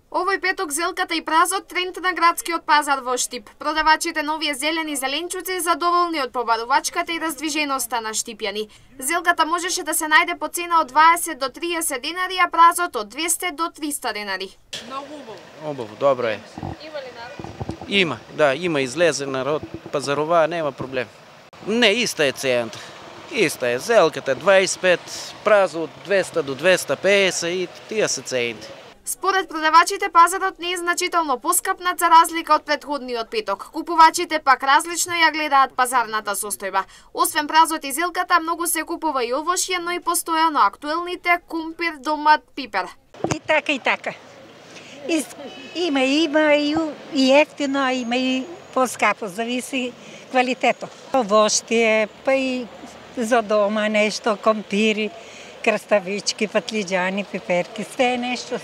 Овој петок зелката и празот тренд на градскиот пазар во Штип. Продавачите на овие зелени зеленчуци задоволни од побарувачката и раздвиженоста на Штипјани. Зелката можеше да се најде по цена од 20 до 30 денари, а празот од 200 до 300 денари. Многу убаво. Убаво, добро е. Има ли народ? Има, да, има излезе народ, пазарува, нема проблем. Не, иста е цената. Иста е, зелката 25, празот 200 до 250 и тие се цените. Според продавачите, пазарот не е значително поскапнат за разлика од претходниот петок. Купувачите пак различно ја гледаат пазарната состојба. Освен празот и зелката, многу се купува и овошје, но и постојано актуелните кумпир, домат, пипер. И така, и така. Има и ефтино, има и поскапо, зависи квалитето. Овошје, па и за дома нешто, компири, краставички, патлиџани, пиперки, све е нешто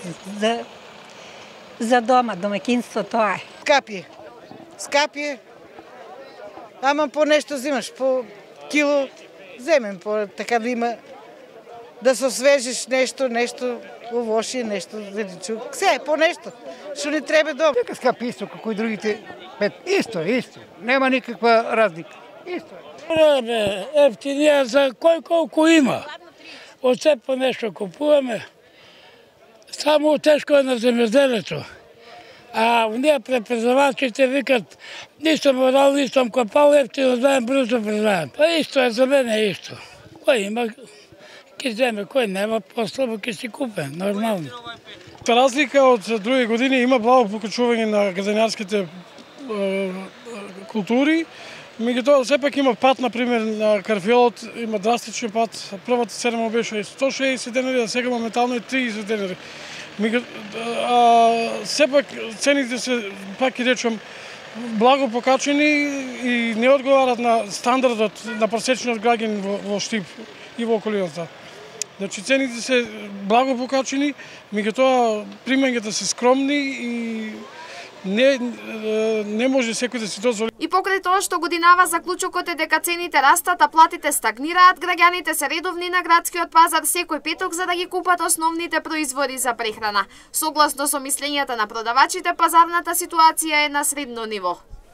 за дома, домакинство тоа е. Скапи е, ама по нешто взимаш, по кило земем, така да има, да се освежиш нешто овошје, нешто зеленчук, се по нешто, што ни треба дома. Дека скапи исто како и другите, исто, нема никаква разлика, исто е. Ефтинија за кој колку има. Од се по нешто купуваме, само тешко е на земјоделето. А ние препредавачите викат, нисам орал, нисам копал, ефтино знаем, брзо презнаем. Па исто е, за мене исто. Кој има, ке земе, кој нема, послабо ке си купе, нормално. Разлика од други години има благо покачување на градинарските култури. Меѓутоа, сепак има пат, например, на карфиолот, има драстичен пат. Првата цена беше 160 денари, а сега моментално е 30 денари. Сепак цените се, пак и речам, благо покачени и не одговарат на стандардот на просечниот граѓанин во Штип и во околината. Значи, цените се благо покачени, меѓутоа примањата се скромни и не може секој да си дозволи. И покрај тоа што годинава заклучокот е дека цените растат, а платите стагнираат, граѓаните се редовни на градскиот пазар секој петок за да ги купат основните производи за прехрана. Согласно со мислењата на продавачите, пазарната ситуација е на средно ниво.